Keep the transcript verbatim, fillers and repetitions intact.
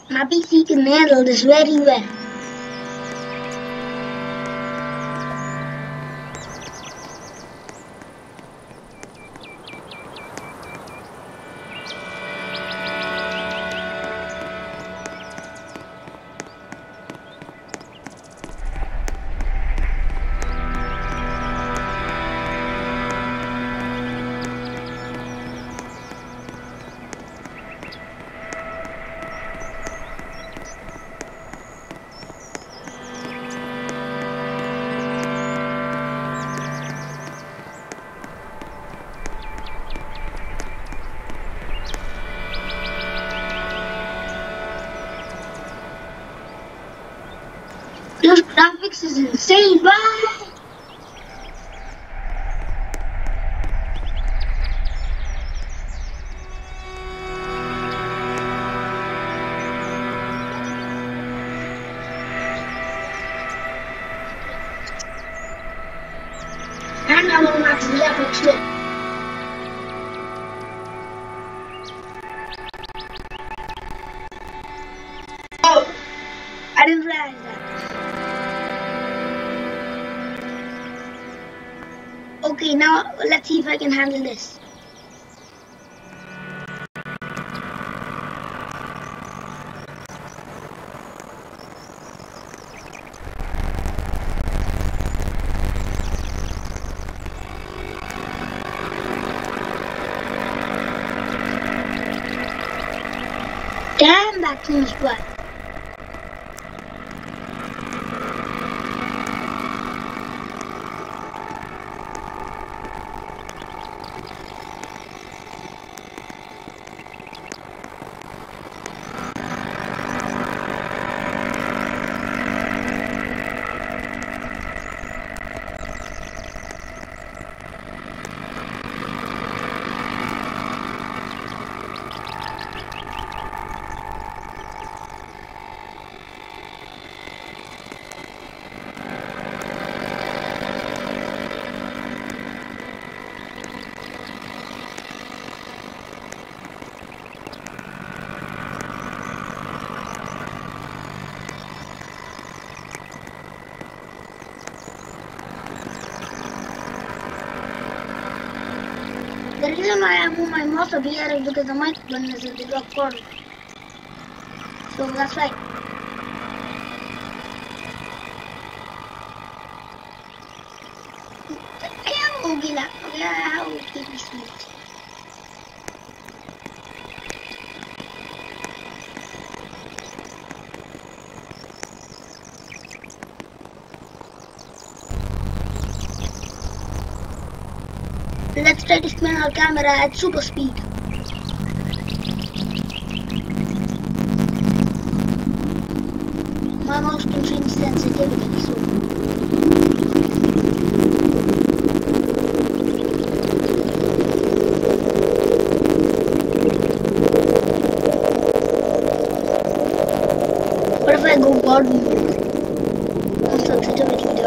My P C can handle this very well. Those graphics is insane, bye! And I'm on my graphics too. Oh, I didn't realize that. Okay, now let's see if I can handle this. Damn, that seems bad. The reason why I move my mouse up here is because the mic button is at the drop corner. So that's right. क्या हो गया? क्या हो गया इसमें? Let's try to spin our camera at super speed. My mouse can change sensitivity, so what if I go God mode on sensitivity?